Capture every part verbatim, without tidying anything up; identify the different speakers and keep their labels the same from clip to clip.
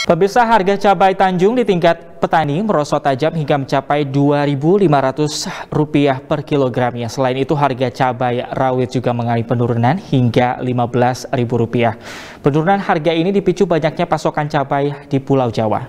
Speaker 1: Pemirsa, harga cabai Tanjung di tingkat petani merosot tajam hingga mencapai dua ribu lima ratus rupiah per kilogramnya. Selain itu, harga cabai rawit juga mengalami penurunan hingga lima belas ribu rupiah. Penurunan harga ini dipicu banyaknya pasokan cabai di Pulau Jawa.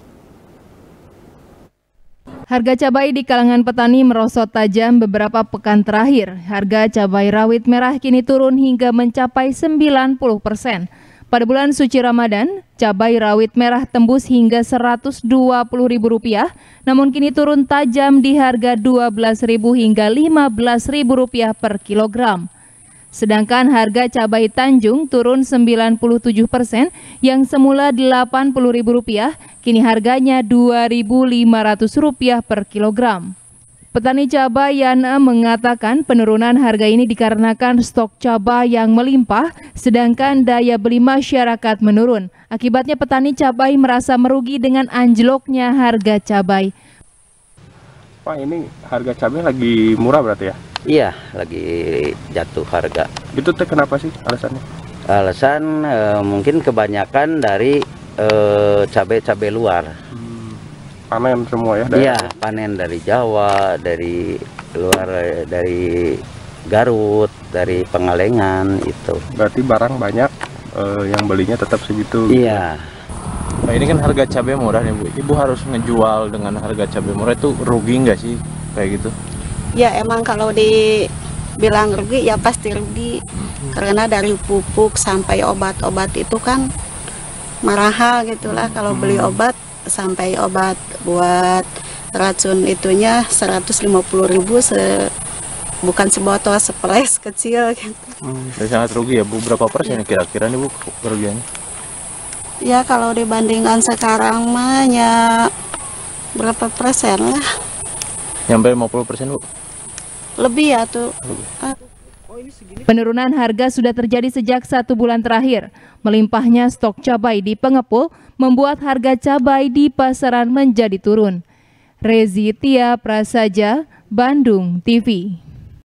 Speaker 2: Harga cabai di kalangan petani merosot tajam beberapa pekan terakhir. Harga cabai rawit merah kini turun hingga mencapai sembilan puluh persen. Pada bulan suci Ramadan, cabai rawit merah tembus hingga seratus dua puluh ribu rupiah, namun kini turun tajam di harga dua belas ribu hingga lima belas ribu rupiah per kilogram. Sedangkan harga cabai Tanjung turun sembilan puluh tujuh persen, yang semula delapan puluh ribu rupiah, kini harganya dua ribu lima ratus rupiah per kilogram. Petani cabai Yana mengatakan penurunan harga ini dikarenakan stok cabai yang melimpah, sedangkan daya beli masyarakat menurun. Akibatnya petani cabai merasa merugi dengan anjloknya harga cabai.
Speaker 3: Pak, ini harga cabai lagi murah berarti ya?
Speaker 4: Iya, lagi jatuh harga.
Speaker 3: Itu teh kenapa sih alasannya?
Speaker 4: Alasan e, mungkin kebanyakan dari cabai-cabai luar.
Speaker 3: Panen semua ya?
Speaker 4: Iya, panen dari Jawa, dari luar, dari Garut, dari Pengalengan itu.
Speaker 3: Berarti barang banyak, eh, yang belinya tetap segitu?
Speaker 4: Iya.
Speaker 5: Nah, ini kan harga cabai murah nih Bu. Ibu harus ngejual dengan harga cabai murah, itu rugi nggak sih kayak gitu?
Speaker 6: Ya emang kalau dibilang rugi ya pasti rugi. Hmm. Karena dari pupuk sampai obat-obat itu kan mahal gitulah. Kalau beli obat sampai obat buat racun itunya seratus lima puluh ribu se bukan sebotol seples kecil gitu.
Speaker 5: Hmm, sangat rugi ya Bu. Berapa persen ya kira-kira nih Bu kerugiannya?
Speaker 6: Ya kalau dibandingkan sekarang mah ya berapa persen lah.
Speaker 5: Sampai lima puluh persen Bu?
Speaker 6: Lebih ya tuh.
Speaker 2: Penurunan harga sudah terjadi sejak satu bulan terakhir. Melimpahnya stok cabai di pengepul membuat harga cabai di pasaran menjadi turun. Rezi Tia Prasaja, Bandung T V.